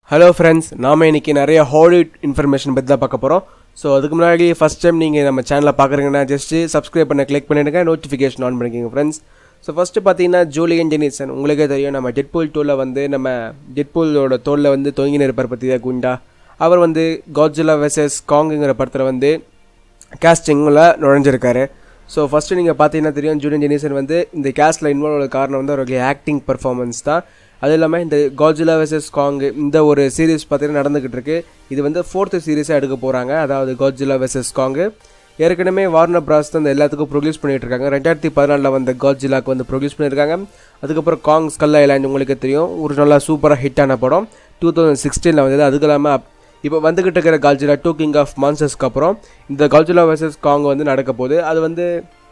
Hello friends, நாம் இன்றைக்கி நிறைய ஹாலிவுட் இன்ஃபர்மேஷன் பற்றி தான் பார்க்க போகிறோம். ஸோ அதுக்கு முன்னாடி ஃபஸ்ட் டைம் நீங்கள் நம்ம சேனலை பார்க்குறீங்கன்னா ஜஸ்ட்டு சப்ஸ்கிரைப் பண்ண கிளிக் பண்ணிவிடுங்க, நோட்டிஃபிகேஷன் ஆன் பண்ணிக்கோங்க ஃப்ரெண்ட்ஸ். ஸோ ஃபஸ்ட்டு பார்த்தீங்கன்னா ஜூலியன் டெனிசன், உங்களுக்கே தெரியும் நம்ம டெட்பூல் 2ல் வந்து நம்ம டெட்பூலோட தோளில் வந்து தொங்கின இருப்பார் பற்றி தான் குண்டா. அவர் வந்து காட்ஜில்லா வெர்சஸ் காங்குங்கிற படத்தில் வந்து கேஸ்டிங்கில் நுழைஞ்சிருக்காரு. ஸோ ஃபஸ்ட்டு நீங்கள் பார்த்தீங்கன்னா தெரியும் ஜூலியன் டெனிசன் வந்து இந்த கேஸ்ட்டில் இன்வால்வ் ஆன காரணம் வந்து அவருடைய ஆக்டிங் பர்ஃபார்மன்ஸ் தான். அது இல்லாமல் இந்த காட்ஜில்லா வெர்சஸ் காங்கு இந்த ஒரு சீரீஸ் பார்த்தீங்கன்னா நடந்துக்கிட்டு இருக்கு. இது வந்து 4th சீரீஸாக எடுக்க போகிறாங்க. அதாவது காட்ஜில்லா வெர்சஸ் காங்கு ஏற்கனவே வார்னர் பிராஸ் தான் இந்த எல்லாத்துக்கும் ப்ரொடியூஸ் பண்ணிகிட்டு இருக்காங்க. 2014 வந்த காட்ஜில்லாக்கு வந்து ப்ரொடியூஸ் பண்ணியிருக்காங்க. அதுக்கப்புறம் காங் ஸ்கல் ஐலாண்ட் உங்களுக்கு தெரியும், ஒரு நல்லா சூப்பராக ஹிட்டான படம் 2016 வந்தது. அதுக்கு இல்லாமல் இப்போ வந்துக்கிட்டு இருக்கிற காட்ஜில்லா 2 கிங் ஆஃப் மான்ஸ்டர்ஸ்க்கு அப்புறம் இந்த காட்ஜில்லா வெர்சஸ் காங் வந்து நடக்க போகுது. அது வந்து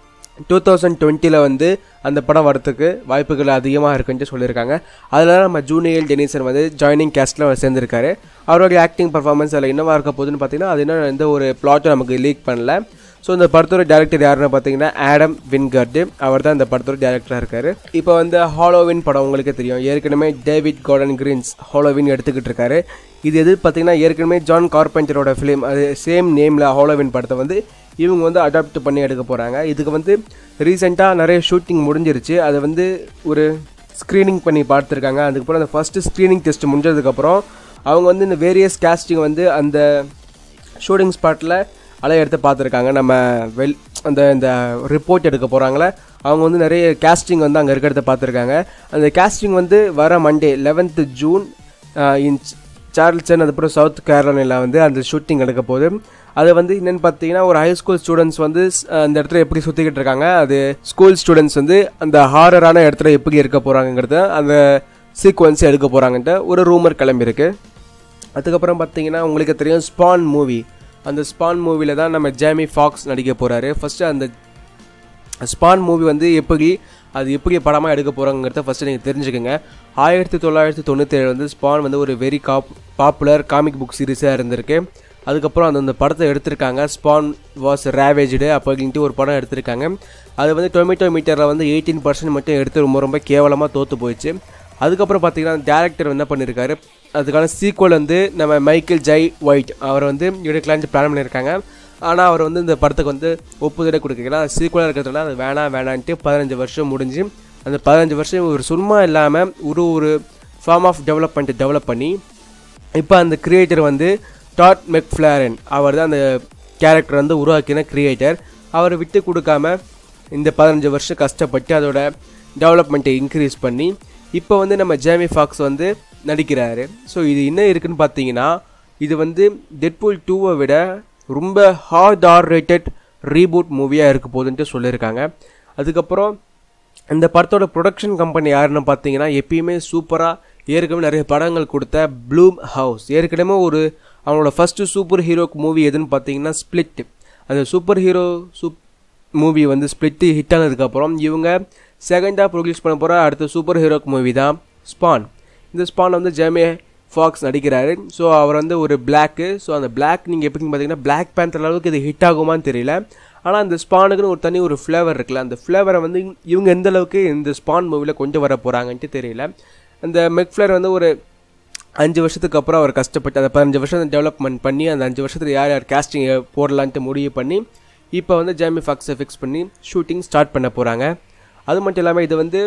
2020 வந்து அந்த படம் வரத்துக்கு வாய்ப்புகள் அதிகமாக இருக்குன்ட்டு சொல்லியிருக்காங்க. அதில் நம்ம ஜூலியன் டெனிசன் வந்து ஜாயினிங் கேஸ்ட்டில் சேர்ந்துருக்காரு. அவருடைய ஆக்டிங் பர்ஃபார்மன்ஸ் அதில் என்னவா இருக்க போகுதுன்னு பார்த்தீங்கன்னா அது என்ன எந்த ஒரு பிளாட்டும் நமக்கு லீக் பண்ணல. ஸோ இந்த படத்தோட டேரக்டர் யாருன்னு பார்த்தீங்கன்னா ஆடம் வின்கர்டு, அவர் தான் இந்த படத்தோட டேரக்டராக இருக்கார். இப்போ வந்து ஹாலோவின் படம் உங்களுக்கே தெரியும், ஏற்கனவே டேவிட் கார்டன் கிரீன்ஸ் ஹாலோவின் எடுத்துக்கிட்டு இருக்காரு. இது எது பார்த்தீங்கன்னா ஏற்கனவே ஜான் கார்பெண்டரோட ஃபிலிம், அது சேம் நேமில் ஹாலோவின் படத்தை வந்து இவங்க வந்து அடாப்ட் பண்ணி எடுக்க போகிறாங்க. இதுக்கு வந்து ரீசெண்டாக நிறைய ஷூட்டிங் முடிஞ்சிருச்சு. அதை வந்து ஒரு ஸ்க்ரீனிங் பண்ணி பார்த்துருக்காங்க. அதுக்கப்புறம் அந்த ஃபஸ்ட்டு ஸ்க்ரீனிங் டெஸ்ட் முடிஞ்சதுக்கப்புறம் அவங்க வந்து இந்த வேரியஸ் கேஸ்டிங் வந்து அந்த ஷூட்டிங் ஸ்பாட்டில் எடுத்து பார்த்துருக்காங்க. நம்ம இந்த ரிப்போர்ட் எடுக்க போகிறாங்களே அவங்க வந்து நிறைய கேஸ்டிங் வந்து அங்கே இருக்கிறத பார்த்துருக்காங்க. அந்த கேஸ்டிங் வந்து வர Monday 11th June in Charleston, அதுக்கப்புறம் சவுத் கேரோலினாவில் வந்து அந்த ஷூட்டிங் எடுக்க போகுது. அது வந்து என்னென்னு பார்த்தீங்கன்னா ஒரு ஹை ஸ்கூல் ஸ்டூடெண்ட்ஸ் வந்து அந்த இடத்துல எப்படி சுற்றிக்கிட்டு இருக்காங்க, அது ஸ்கூல் ஸ்டூடெண்ட்ஸ் வந்து அந்த ஹாரரான இடத்துல எப்படி இருக்க போகிறாங்கிறத அந்த சீக்வன்ஸ் எடுக்க போகிறாங்கன்ட்டு ஒரு ரூமர் கிளம்பியிருக்கு. அதுக்கப்புறம் பார்த்தீங்கன்னா உங்களுக்கு தெரியும் ஸ்பான் மூவி, அந்த ஸ்பான் மூவியில் தான் நம்ம ஜேமி ஃபாக்ஸ் நடிக்க போகிறாரு. ஃபஸ்ட்டு அந்த ஸ்பான் மூவி வந்து எப்படி படமாக எடுக்க போகிறாங்கிறத ஃபஸ்ட்டு நீங்கள் தெரிஞ்சுக்கோங்க. 1997 வந்து ஸ்பான் வந்து ஒரு வெரி பாப்புலர் காமிக் புக் சீரீஸாக இருந்திருக்கு. அதுக்கப்புறம் அந்த படத்தை எடுத்திருக்காங்க. ஸ்பான் வாஸ் ரேவேஜ்டு அப்படின்ட்டு ஒரு படம் எடுத்திருக்காங்க. அது வந்து டொமேட்டோ மீட்டரில் வந்து 18% மட்டும் எடுத்து ரொம்ப கேவலமாக தோற்று போயிடுச்சு. அதுக்கப்புறம் பார்த்தீங்கன்னா டேரக்டர் என்ன பண்ணியிருக்காரு, அதுக்கான சீக்வல் வந்து நம்ம மைக்கேல் ஜை ஒயிட் அவர் வந்து எடுக்கலான்ட்டு பிளான் பண்ணியிருக்காங்க. ஆனால் அவர் வந்து இந்த படத்துக்கு வந்து ஒப்புதலே கொடுக்கல. அது சீக்வலாக இருக்கிறதுனால அது வேணான்ட்டு 15 வருஷம் முடிஞ்சு அந்த 15 வருஷம் ஒரு சும்மா இல்லாமல் ஒரு ஃபார்ம் ஆஃப் டெவலப் பண்ணி இப்போ அந்த கிரியேட்டர் வந்து டாட் மெக்ஃப்ளாரன், அவர் தான் அந்த கேரக்டர் வந்து உருவாக்கின கிரியேட்டர். அவர் விட்டு கொடுக்காம இந்த 15 வருஷம் கஷ்டப்பட்டு அதோட டெவலப்மெண்ட்டை இன்க்ரீஸ் பண்ணி இப்போ வந்து நம்ம ஜேமி ஃபாக்ஸ் வந்து நடிக்கிறாரு. ஸோ இது என்ன இருக்குதுன்னு பார்த்தீங்கன்னா இது வந்து டெட்பூல் 2 விட ரொம்ப ஹார்ட் ரேட்டட் ரீபூட் மூவியாக இருக்க போகுதுன்ட்டு சொல்லியிருக்காங்க. அதுக்கப்புறம் இந்த படத்தோட ப்ரொடக்ஷன் கம்பெனி யாருன்னு பார்த்தீங்கன்னா எப்பயுமே சூப்பராக ஏற்கனவே நிறைய படங்கள் கொடுத்த ப்ளூம் ஹவுஸ். ஏற்கனவே அவங்களோட ஃபஸ்ட்டு சூப்பர் ஹீரோக்கு மூவி எதுன்னு பார்த்தீங்கன்னா ஸ்பிளிட். அந்த சூப்பர் ஹீரோ மூவி வந்து ஸ்பிளிட்டு ஹிட் ஆனதுக்கப்புறம் இவங்க செகண்டாக ப்ரொடியூஸ் பண்ண போகிற அடுத்த சூப்பர் ஹீரோக்கு மூவி தான் ஸ்பான். இந்த ஸ்பான் வந்து ஜேமி ஃபாக்ஸ் நடிக்கிறாரு. ஸோ அவர் வந்து ஒரு பிளாக்கு. ஸோ அந்த பிளாக் நீங்கள் எப்படின்னு பார்த்தீங்கன்னா பிளாக் பேந்தர் அளவுக்கு இது ஹிட் ஆகுமான்னு தெரியல. ஆனால் அந்த ஸ்பானுக்குன்னு ஒரு தனி ஒரு ஃப்ளேவர் இருக்குல்ல, அந்த ஃப்ளேவரை வந்து இவங்க எந்த அளவுக்கு இந்த ஸ்பான் மூவியில் கொண்டு வர போகிறாங்கன்ட்டு தெரியல. அந்த மெக்ஃப்ளேர் வந்து ஒரு 5 வருஷத்துக்கு அப்புறம் அவர் கஷ்டப்பட்டு அந்த 15 வருஷம் டெவலப்மெண்ட் பண்ணி அந்த 5 வருஷத்தில் யார் கேஸ்டிங் போடலான்ட்டு முடிவு பண்ணி இப்போ வந்து ஜேமி ஃபாக்ஸை ஃபிக்ஸ் பண்ணி ஷூட்டிங் ஸ்டார்ட் பண்ண போகிறாங்க. அது மட்டும் இல்லாமல் இது வந்து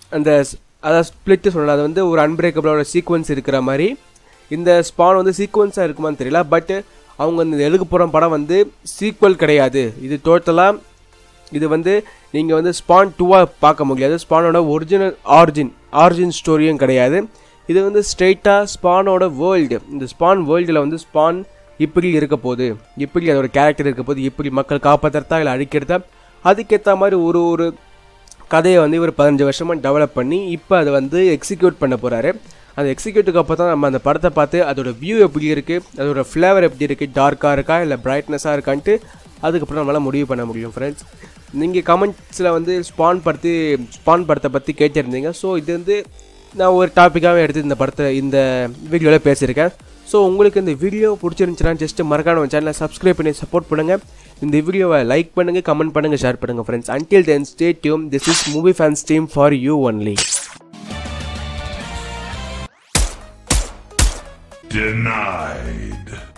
அதாவது ஸ்பிளிட்டு சொல்லலாம், அது வந்து ஒரு அன்பிரேக்கபிளோட சீக்வன்ஸ் இருக்கிற மாதிரி இந்த ஸ்பான் வந்து சீக்வன்ஸாக இருக்குமான்னு தெரியல. பட் அவங்க இந்த எழுத போகிற படம் வந்து சீக்வல் கிடையாது. இது டோட்டலாக இது வந்து நீங்கள் வந்து ஸ்பான் 2 பார்க்க முடியாது. ஸ்பானோட ஒரிஜினல் ஆரிஜின் ஸ்டோரியும் கிடையாது. இது வந்து ஸ்ட்ரெயிட்டாக ஸ்பானோட வேர்ல்டு, இந்த ஸ்பான் வேர்ல்டில் வந்து ஸ்பான் இப்படி இருக்க போகுது, இப்படி அதோட கேரக்டர் இருக்க போது, இப்படி மக்கள் காப்பாற்றுறதா இல்லை அழிக்கிறதா, அதுக்கேற்ற மாதிரி ஒரு கதையை வந்து இவர் 15 வருஷமாக டெவலப் பண்ணி இப்போ அதை வந்து எக்ஸிக்யூட் பண்ண போகிறாரு. அந்த எக்ஸிக்யூட்டுக்கு அப்போ தான் நம்ம அந்த படத்தை பார்த்து அதோட வியூ எப்படி இருக்குது, அதோட ஃப்ளேவர் எப்படி இருக்குது, டார்க்காக இருக்கா இல்லை பிரைட்னஸாக இருக்கான்ட்டு அதுக்கப்புறம் நம்மளால் முடிவு பண்ண முடியும். ஃப்ரெண்ட்ஸ், நீங்கள் கமெண்ட்ஸில் வந்து ஸ்பான் படத்தை பற்றி கேட்டிருந்தீங்க. ஸோ இது வந்து நான் ஒரு டாப்பிக்காகவே எடுத்து இந்த வீடியோவில் பேசியிருக்கேன். ஸோ உங்களுக்கு இந்த வீடியோ பிடிச்சிருந்துச்சுன்னா ஜஸ்ட்டு மறக்காம நம்ம சேனலை சப்ஸ்கிரைப் பண்ணி சப்போர்ட் பண்ணுங்கள். இந்த வீடியோவை லைக் பண்ணுங்கள், கமெண்ட் பண்ணுங்கள், ஷேர் பண்ணுங்கள் friends. Until then, stay tuned. This is Movie Fans Team for you only. Denied.